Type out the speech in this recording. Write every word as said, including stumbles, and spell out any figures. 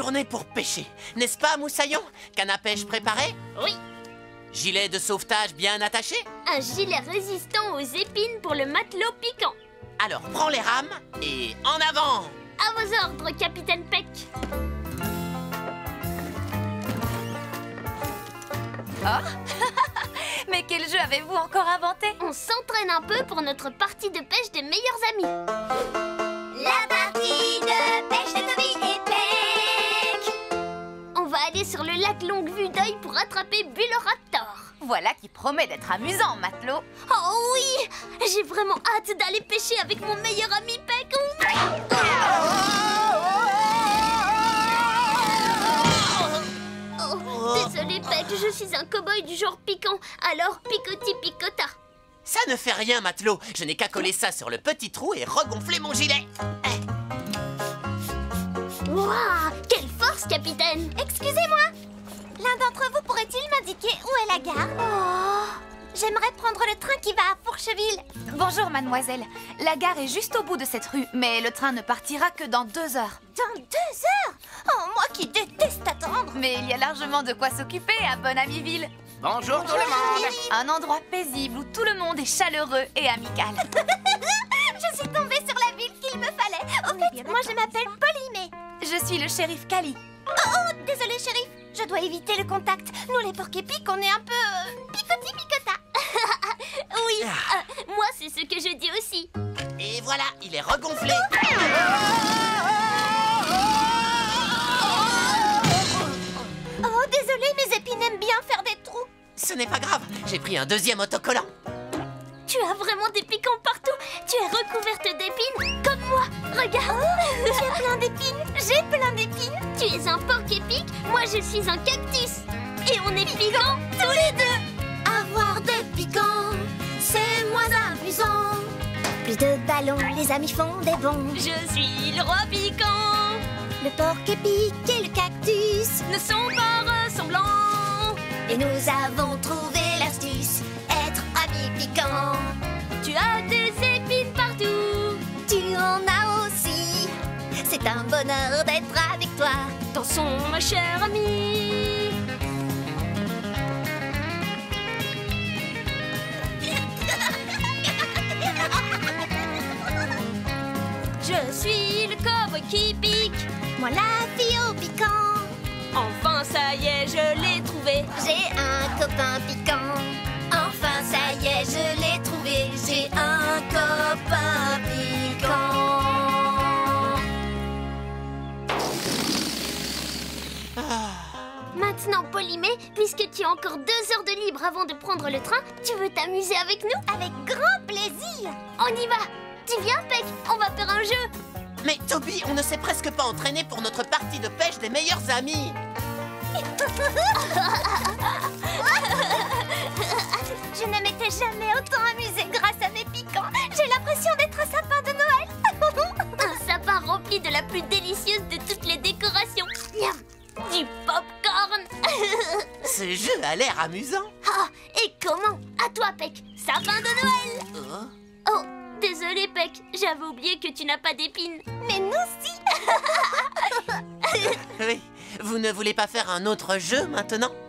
journée pour pêcher, n'est-ce pas, Moussaillon? Canne à pêche préparé? Oui. Gilet de sauvetage bien attaché? Un gilet résistant aux épines pour le matelot piquant. Alors prends les rames et en avant! À vos ordres, capitaine Peck. Oh Mais quel jeu avez-vous encore inventé? On s'entraîne un peu pour notre partie de pêche des meilleurs amis. La partie de pêche de Toby et Peck. On va aller sur le lac Longue Vue d'œil pour attraper Buloraptor. Voilà qui promet d'être amusant, matelot. Oh oui! J'ai vraiment hâte d'aller pêcher avec mon meilleur ami Peck. Oh, désolé Peck, je suis un cow-boy du genre piquant, alors picoti picota. Ça ne fait rien, matelot. Je n'ai qu'à coller ça sur le petit trou et regonfler mon gilet. Waouh! Quelle force, capitaine! Excusez-moi, l'un d'entre vous pourrait-il m'indiquer où est la gare? Oh, j'aimerais prendre le train qui va à Fourcheville. Bonjour, mademoiselle. La gare est juste au bout de cette rue, mais le train ne partira que dans deux heures. Dans deux heures? Oh, moi qui déteste attendre. Mais il y a largement de quoi s'occuper à Bonamiville. Bonjour tout le monde. Un endroit paisible où tout le monde est chaleureux et amical. Je suis tombée sur la ville qu'il me fallait. Au fait, moi je m'appelle Polymée. Je suis le shérif Cali. Oh, oh, désolé shérif, je dois éviter le contact. Nous les porc-épics, on est un peu euh, picoti picota. Oui, euh, moi c'est ce que je dis aussi. Et voilà, il est regonflé. Oh, désolé, mes épines aiment bien faire des trous. Ce n'est pas grave, j'ai pris un deuxième autocollant. Tu as vraiment des piquants partout. Tu es recouverte d'épines, comme moi. Regarde. J'ai plein d'épines, j'ai plein d'épines. Tu es un porc-épic, moi je suis un cactus. Et on est piquants tous les deux. Avoir des piquants, c'est moins amusant. Plus de ballons, les amis font des bons. Je suis le roi piquant. Le porc-épic et le cactus Ne sont pas ressemblants. et nous avons trouvé l'astuce, être amis piquants. Tu as des épines partout. Tu en as aussi. C'est un bonheur d'être avec toi. Dansons, ma chère amie. Je suis le cow-boy qui pique. Moi la fille au piquant. Enfin, ça y est, je l'ai trouvé. J'ai un copain piquant. Enfin ça y est, je l'ai trouvé. J'ai un copain piquant. Maintenant, Polymée, puisque tu as encore deux heures de libre avant de prendre le train, tu veux t'amuser avec nous? Avec grand plaisir. On y va. Tu viens, Peck? On va faire un jeu. Mais Toby, on ne s'est presque pas entraîné pour notre partie de pêche des meilleurs amis. Je ne m'étais jamais autant amusée grâce à mes piquants. J'ai l'impression d'être un sapin de Noël. Un sapin rempli de la plus délicieuse de toutes les décorations. Miam. Du popcorn. Ce jeu a l'air amusant. Ah, et comment? À toi, Peck. Sapin de Noël. Oh. Oh, désolé, Peck. J'avais oublié que tu n'as pas d'épines. Mais nous si. Oui, vous ne voulez pas faire un autre jeu maintenant?